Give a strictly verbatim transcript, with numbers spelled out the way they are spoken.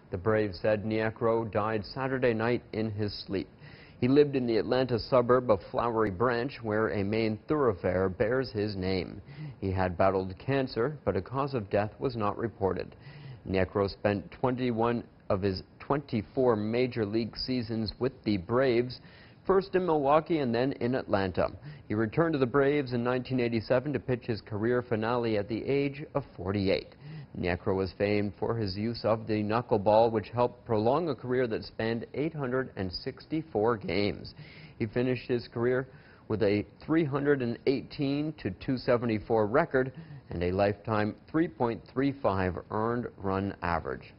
The Braves said Niekro died Saturday night in his sleep. He lived in the Atlanta suburb of Flowery Branch, where a main thoroughfare bears his name. He had battled cancer, but a cause of death was not reported. Niekro spent twenty-one of his twenty-four major league seasons with the Braves, first in Milwaukee and then in Atlanta. He returned to the Braves in nineteen eighty-seven to pitch his career finale at the age of forty-eight. Niekro was famed for his use of the knuckleball, which helped prolong a career that spanned eight hundred sixty-four games. He finished his career with a three hundred eighteen to two seventy-four record and a lifetime three point three five earned run average.